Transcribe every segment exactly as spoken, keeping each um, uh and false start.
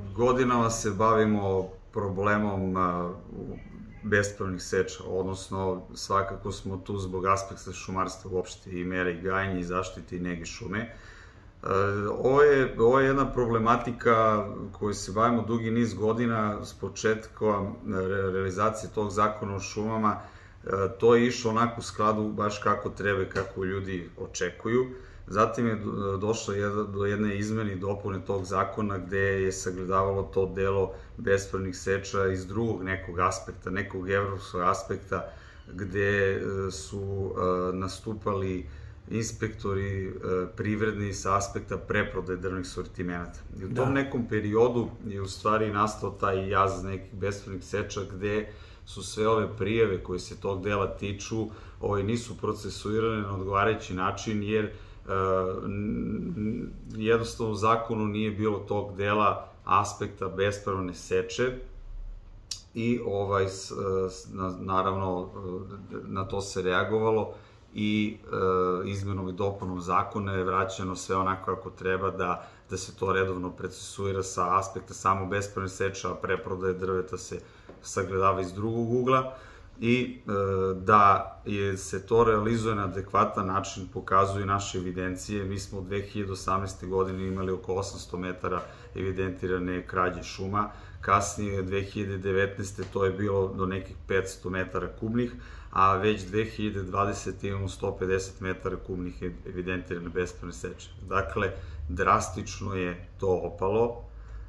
Godinama se bavimo problemom bespravnih seča, odnosno svakako smo tu zbog aspekta šumarstva uopšte i mera i gajanja i zaštite i nege šume. Ovo je jedna problematika koju se bavimo dugi niz godina s početka realizacije tog zakona o šumama. To je išlo onako u skladu baš kako treba i kako ljudi očekuju. Zatim je došlo do jedne izmene i dopune tog zakona gde je sagledavalo to delo bespravnih seča iz drugog nekog aspekta, nekog evropskog aspekta, gde su nastupali inspektori privredni sa aspekta preprodaje drvnih sortimenata. I u tom nekom periodu je u stvari nastao taj jaz nekih bespravnih seča gde su sve ove prijave koje se tog dela tiču nisu procesuirane na odgovarajući način jer jednostavno u zakonu nije bilo tog dela aspekta bespravne seče i naravno na to se reagovalo i izmenom i dopunom zakona je vraćeno sve onako kako treba da se to redovno procesuira sa aspekta samo bespravne seče, a preprodaje drveta se sagledava iz drugog ugla i da se to realizuje na adekvatan način pokazuju naše evidencije. Mi smo u dve hiljade osamnaeste. godine imali oko osamsto metara evidentirane krađe šuma, kasnije dve hiljade devetnaeste. to je bilo do nekih petsto metara kubnih, a već dve hiljade dvadesete. imamo sto pedeset metara kubnih evidentirane bespravne seče. Dakle, drastično je to opalo.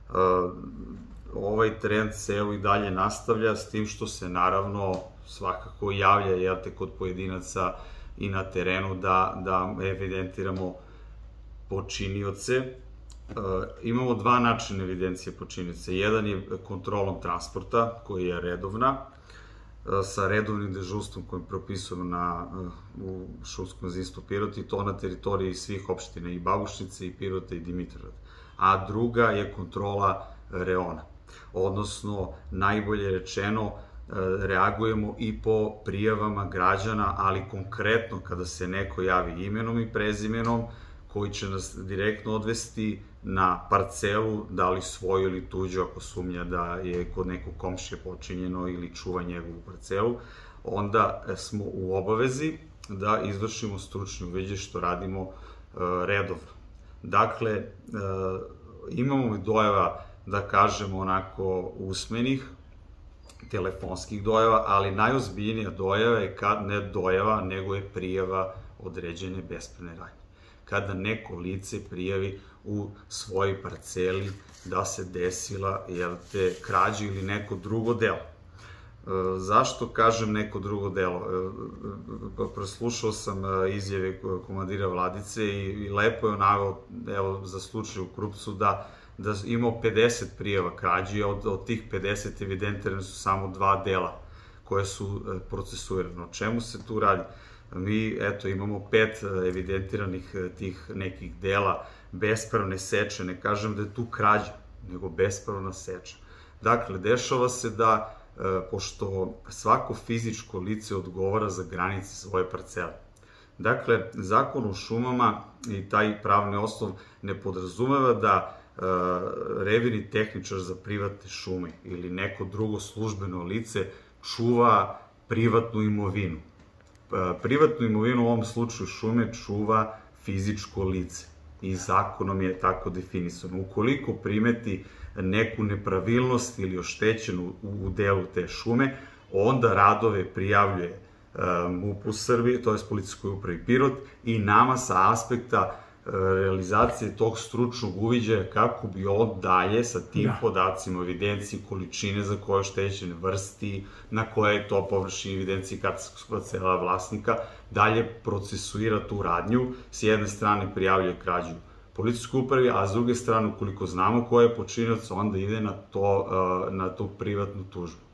Ovaj trend se evo i dalje nastavlja, s tim što se naravno svakako javlja, jel te, kod pojedinaca i na terenu da evidentiramo počinioce. Imamo dva načina evidencije počinioca. Jedan je kontrolom transporta, koji je redovna, sa redovnim dežurstvom kojim propisujemo u šumskom gazdinstvu Pirot i to na teritoriji svih opština i Babušnice i Pirota i Dimitrovgrada. A druga je kontrola reona. Odnosno, najbolje rečeno, reagujemo i po prijavama građana, ali konkretno kada se neko javi imenom i prezimenom, koji će nas direktno odvesti na parcelu, da li svoju ili tuđu, ako sumnja da je kod nekog komšije počinjeno ili čuva njegovu parcelu, onda smo u obavezi da izvršimo stručni uviđaj, što radimo redovno. Dakle, imamo i dojava, da kažemo onako, usmenih, telefonskih dojava, ali najozbiljnija dojava je kad ne dojava, nego je prijava određene bespravne radnje. Kada neko lice prijavi u svojoj parceli da se desila krađa ili neko drugo delo. Zašto kažem neko drugo delo? Proslušao sam izjave komandira Vladice i lepo je naveo, evo, za slučaj u Krupcu, da da imao pedeset prijava krađi, a od tih pedeset evidentirane su samo dva dela koje su procesuirane. O čemu se tu radi? Mi, eto, imamo pet evidentiranih tih nekih dela bespravne seče. Ne kažem da je tu krađa, nego bespravna seča. Dakle, dešava se da, pošto svako fizičko lice odgovara za granice svoje parcele. Dakle, zakon o šumama i taj pravni osnov ne podrazumeva da revirni tehničar za privatne šume ili neko drugo službeno lice čuva privatnu imovinu. Privatnu imovinu u ovom slučaju šume čuva fizičko lice i zakonom je tako definisano. Ukoliko primeti neku nepravilnost ili oštećenu u delu te šume, onda radove prijavljuje MUP-u Srbije, to je Policijskoj upravi Pirot, i nama sa aspekta realizacije tog stručnog uviđaja kako bi on dalje sa tim podacima, evidenciji, količine za koje oštećene, vrsti, na koje je to površini, evidenciji katastarskog parcela vlasnika, dalje procesuira tu radnju. S jedne strane prijavljuje krađu Policijskoj upravi, a s druge strane, ukoliko znamo ko je počinilac, onda ide na tu privatnu tužbu.